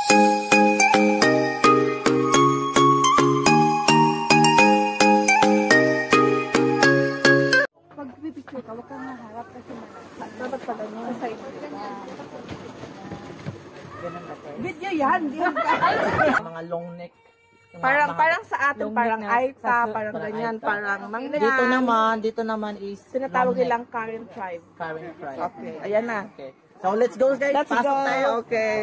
Pag-picture ka, huwag kang naharap kasi dapat pala nyo sa side. Video yan, di yan. Mga long neck. Parang sa atin, parang Aita, parang ganyan, parang Mangyan. Dito naman is tinatawag nilang Karen tribe. Karen tribe. Okay, ayan na. Okay. So let's go guys. Let's Pasok go. tayo. Okay.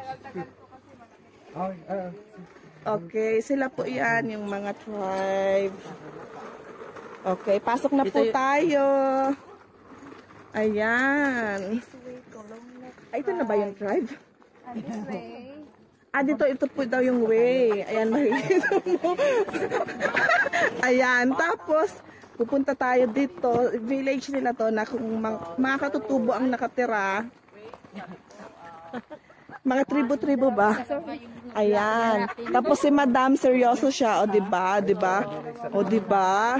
Okay, sila po yan, yung mga tribe. Okay, pasok na po tayo. Ayan. Ay, ito na ba yung tribe? This way. Ito po daw yung way. Ayan, makikita mo. Ayan, tapos pupunta tayo dito. Village nila to na kung mga katutubo ang nakatira. Mga tribo-tribo ba? Ayan. Tapos si Madam seryoso siya, o diba? Diba? O diba?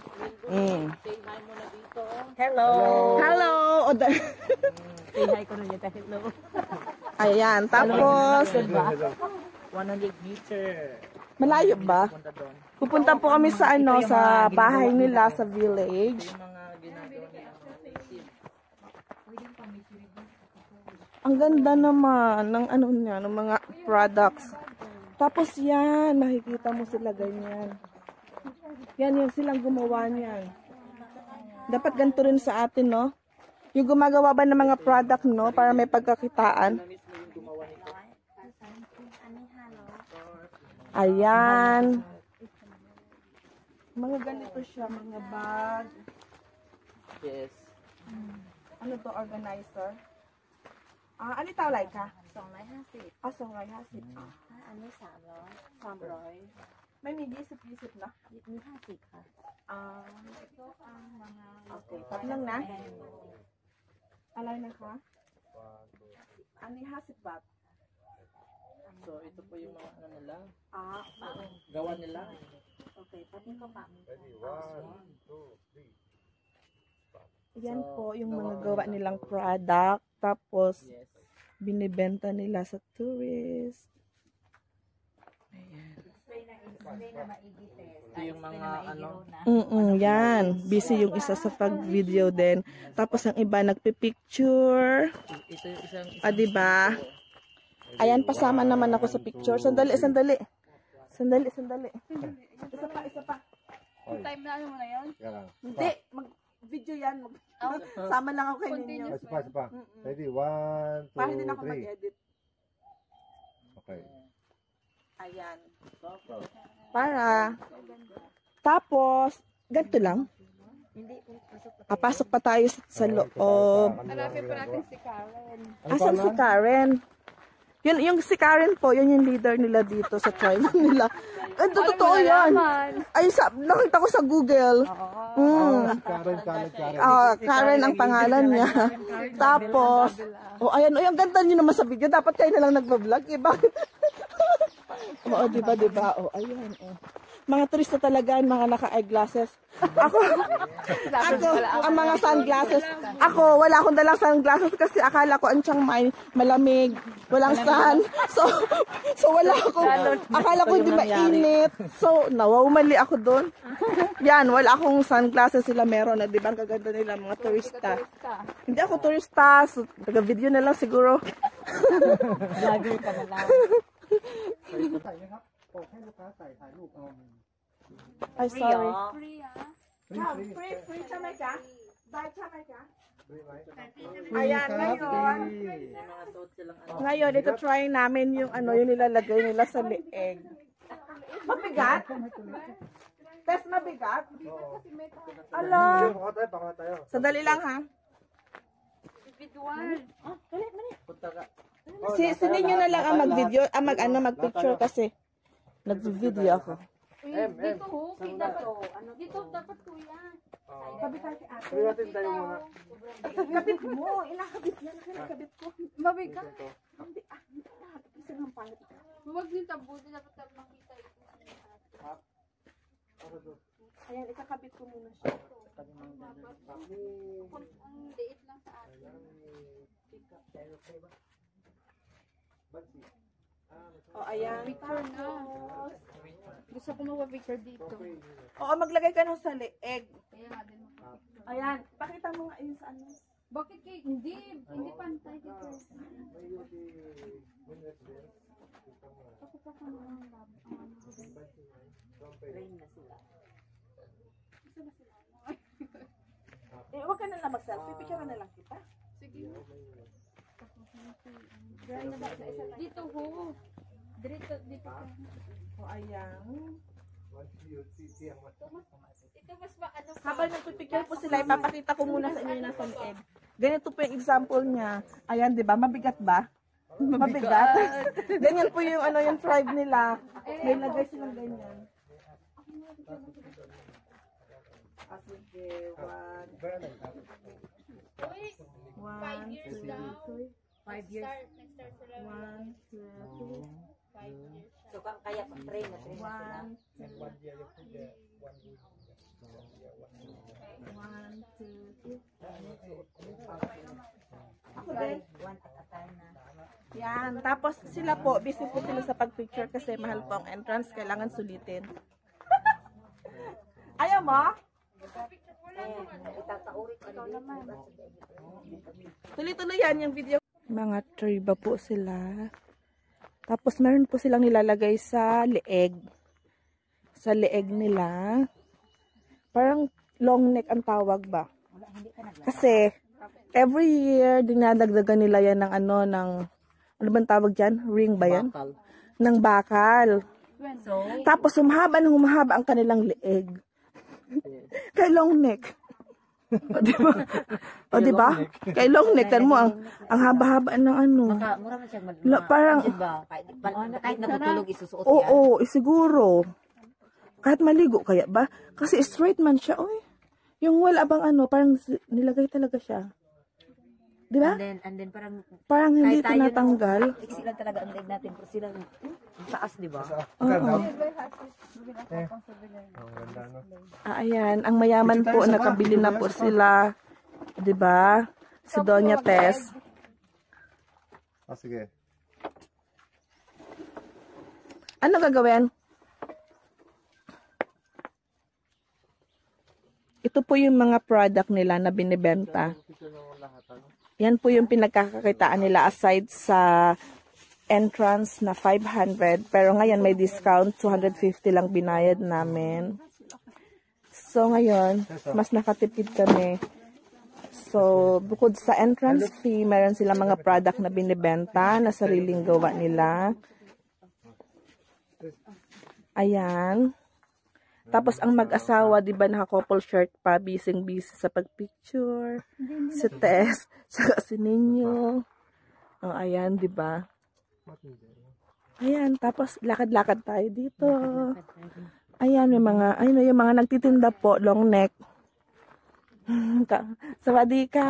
Hello. Hello. Say hi ko na dito. Hello. Ayan, tapos 100 meter. malayo ba? Pupunta po kami sa sa bahay nila sa village. Ang ganda naman ng ng mga products. Tapos yan, nakikita mo sila ganyan. Yan yung silang gumawa niyan. Dapat ganito rin sa atin, no? Yung gumagawa ba ng mga product, no? Para may pagkakitaan. Ayan. Mga ganito siya, mga bag. Yes. Ano to, organizer? Ano tawag ka? 250 250. อันนี้300 May may disip-disip na. มี50ค่ะ Ito ang mga... Okay, tatlong na. Alay na ka? Ano yung hasip baht? So ito po yung mga ano nila. bakit? Gawa nila. Okay, pati ko pa. Yan po yung mga gawa nilang product. Tapos, Yes. binibenta nila sa tourist. Ito yung mga ano. Yan. Busy yung isa sa pag-video din. Tapos ang iba nagpipicture. Ito yung isang Diba? Ayan, pasama naman ako sa picture. Sandali. Sandali. Isa pa. Time na ano mo na yun? Hindi. Mag-video yan. Sama lang ako kay ninyo. Sipa. Ready? 1, 2, 3. Para hindi na ako mag-edit. Okay. Ayan. Para. Tapos, ganito lang. Pasok pa tayo sa loob. Hanapin pa natin si Karen. Asan si Karen? Yung si Karen po, yun yung leader nila dito sa tribe nila. Totoo yan. Ay, nakita ko sa Google. Karen ang pangalan niya. Tapos, ayan, ang ganda nyo naman sa video. Dapat kayo na lang nagbablog. Bakit? Diba? Ayan. Mga turista talaga, mga naka-eyeglasses. Ako, ang mga sunglasses. Ako, wala akong dalang sunglasses kasi akala ko ang Chiang Mai malamig, walang sun. So wala akong, akala ko hindi mainit. So, nawawmali ako doon. Yan, wala akong sunglasses, sila meron na, di ba? Ang kaganda nila, mga turista. Hindi ako turista, so, taga-video na lang siguro. vlogger ka na lang. Ay, sorry. Free Chiang Mai ka? Bye, Chiang Mai ka? Ayan, ngayon, ito try namin yung yung nilalagay nila sa leeg. Mabigat? Test mabigat? Ala. Sandali lang ha. Punta ka. Ninyo na lang ang mag-video, mag-picture kasi nag-video ako. Dito ho, dapat dito dapat kuya. Sabi tayo si ate. Priwatin tayo muna. Kabit mo, inakabit niya, nakakabit ko. Mabigat. Hindi, isa ng pangit. Huwag din tabuti, dapat makita ito. Ayan, ikakabit ko muna siya. Ang liit lang sa atin. ayan. Picture na. Gusto ko magpa-picture dito. Oo, maglagay ka ng sa leeg. Kaya nga din magpa-picture. Ayan, pakita mo nga yun sa ano. Bakit kay hindi pantay dito. Ako pa ka ng lab. Rain na sila. Huwag ka na lang mag-selfie. Picture na lang kita. Sige. Dito ho. Dito ka. O, ayan. Ito mas ba ano pa? Habang nagpipicture po sila, ipapakita ko muna sa inyo yung nasa leeg. Ganito po yung example niya. Ayan, di ba? Mabigat ba? Mabigat. Ganyan po yung ano yung tribe nila. May lagay silang ganyan. Sige, Uy, 5 years daw. 5 years. Nag-start sila. 1, 2, 5 years. So kaya pa train na sila. 1, 2, 3. Ako din. One at a time na. Yan. Tapos sila po, busy po sila sa pag-picture kasi mahal po ang entrance. Kailangan sulitin. Ayaw mo? Itataurit ka naman. Tuloy-tuloy yan yung video. Mga triba po sila. Tapos meron po silang nilalagay sa leeg. Sa leeg nila. Parang long neck ang tawag ba? Kasi every year dinadagdagan nila yan ng ano bang tawag dyan? Ring ba yan? Bakal. Ng bakal. So, Tapos humahaba ang kanilang leeg. Kay long neck. O diba? Kay long neck. Tan mo ang haba-haba ng ano. mura man siyang Parang, kahit natutulog isusuot yan. oo, siguro. Kahit maligo kaya ba? Kasi straight man siya, oy. Yung wala bang parang nilagay talaga siya. Di ba? And then Parang hindi kahit tayo tinatanggal. iksi lang talaga ang leg natin. Pero sila, ang taas, di ba? Oo. Ganda, no? Ayan, ang mayaman po, nakabili na po sila. Di ba? Si Doña Tess. Sige. Ano gagawin? Ito po yung mga product nila na binibenta. Yan po yung pinagkakakitaan nila aside sa entrance na 500. Pero ngayon may discount, 250 lang binayad namin. So ngayon, mas nakatipid kami. So bukod sa entrance fee, meron sila mga product na binibenta na sariling gawa nila. Ayan. Tapos ang mag-asawa, 'di ba, naka-couple shirt pa, busy sa pagpicture. Si Tess, saka si Ninyo. Oh, ayan, 'di ba? Ayan, tapos lakad-lakad tayo dito. Ayan, yung mga nagtitinda po, long neck. Sawadee ka.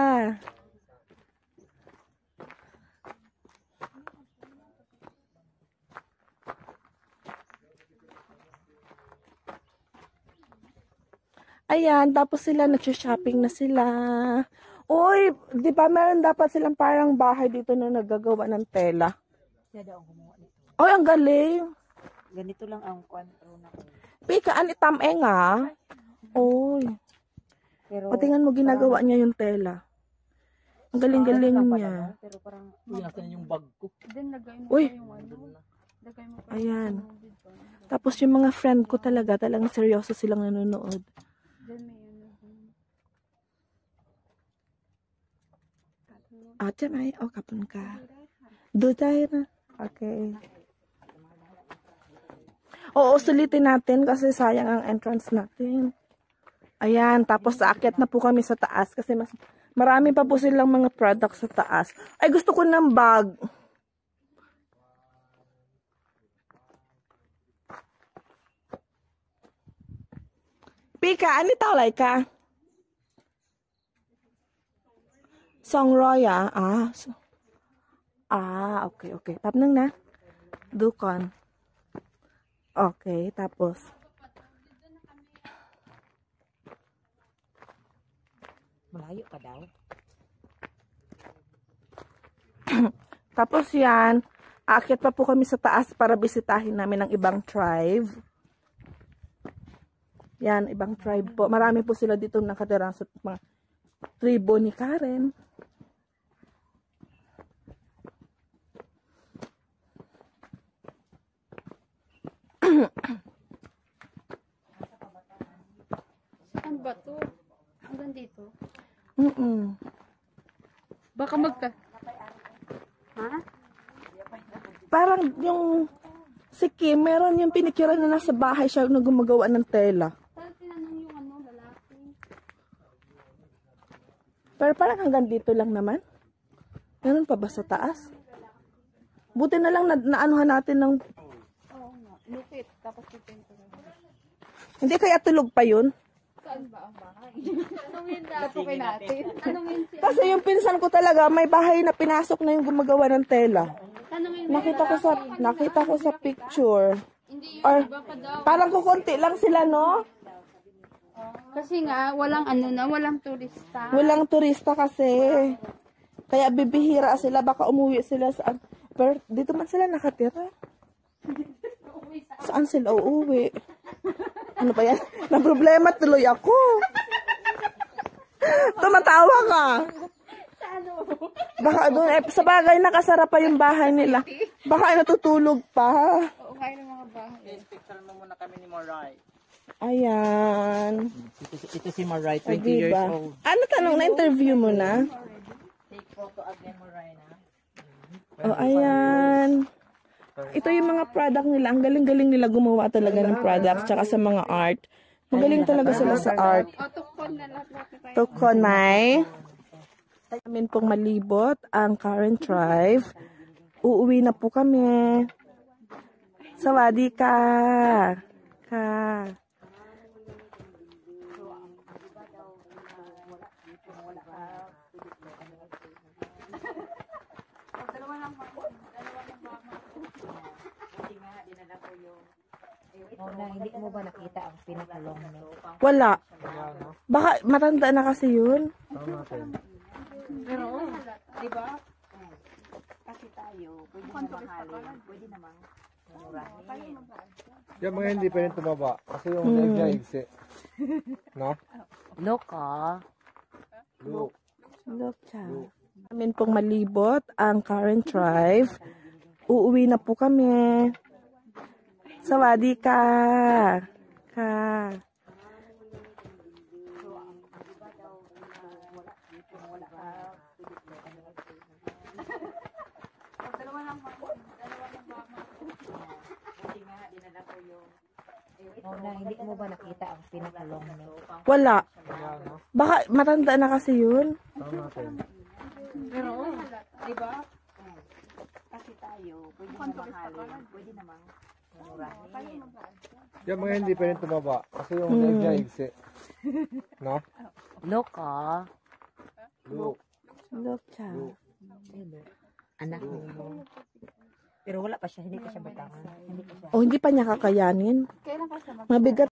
Ayan, tapos sila nagsha-shopping na sila. Uy, di ba meron dapat silang parang bahay dito na nagagawa ng tela? Siya daw ang gumawa nito. Uy, ang galing. Ganito lang ang kwantro na. Pika, anitame nga. Uy, Pero patingan mo ginagawa niya yung tela. Ang galing-galing niya. Pero parang Uy, nasan yung bag ko? Then lagay mo Uy. pa yung ano. Lagay mo pa Ayan. yung dito. Tapos yung mga friend ko talagang seryoso silang nanonood. Then may ano. Ate may, kapon ka. Duday na. Okay. Oo, sulitin natin kasi sayang ang entrance natin. Ayan, tapos aakyat na po kami sa taas kasi marami pa po silang mga products sa taas. Ay, gusto ko ng bag. Pika, ano tawag ka? Songroya. Okay. Tapos na. Dukon. Okay, tapos. malayo pa daw. Tapos yan, Aakyat pa po kami sa taas para bisitahin namin ang ibang tribe. Yan, ibang tribe po. Marami po sila dito nakatira sa mga tribo ni Karen. Saan ba to? Hanggang dito? Baka Ha? Parang yung si Kim, meron yung pinikiran na nasa bahay siya na gumagawa ng tela. Saan tinanong yung lalaki? Pero parang hanggang dito lang naman. Meron pa ba sa taas? Buti na lang naanuhan natin ng... Oo nga. Lupit. Tapos pipento na. Hindi kaya tulog pa yun? Saan ba ang bahay? Tanungin natin. Tanungin siya. Kasi yung pinsan ko talaga, may bahay na pinasok na yung gumagawa ng tela. Tanungin Nakita ko sa picture. Hindi Or, iba pa daw. parang kukunti lang sila, no? Kasi nga, walang turista. Walang turista kasi. Kaya bibihira sila, baka umuwi sila saan. Pero dito man sila nakatira. Saan sila uuwi? Ano ba yan? Na problema tuloy ako. Tumatawa ka. Baka doon, sa bagay nakasara pa yung bahay nila. Baka ay natutulog pa. Oo nga yung mga bahay. Picture mo muna kami ni Maray. Ayan. Ito si Maray, 20 Diba? years old. Ano tanong na interview mo na? Take photo again, Maray na. Oh, ayan. Ito yung mga product nila. Ang galing-galing nila gumawa talaga ng products tsaka sa mga art. Magaling talaga sila sa art. O, tukon na lahat. Tukon, May. Amin pong malibot ang current tribe. Uuwi na po kami. Sawadi ka. Hindi mo ba nakita ang pinakalong nito? Wala. Baka matanda na kasi yun. Pero, di ba? Kasi tayo, pwede naman mahalin, pwede naman murahin. Yung mga hindi pa rin tumaba. Kasi yung leg niya igsi. No? Loka. Look. Look, child. Amin pong malibot ang current tribe. Uuwi na po kami. Sawadi ka. Hindi mo ba nakita ang pinakalong nito? Wala. Baka matanda na kasi yun. Pero, di ba? Kasi tayo, pwede naman mahalin, pwede naman murahin. Yung mga hindi pa rin tumaba. Kasi yung leg niya igsi. No? Loka. Look. Look, child. Anak mo. Pero wala pa siya, hindi pa siya batangan. Hindi pa siya. Oh, hindi pa niya kakayanin. Kailan ka sa Mabigat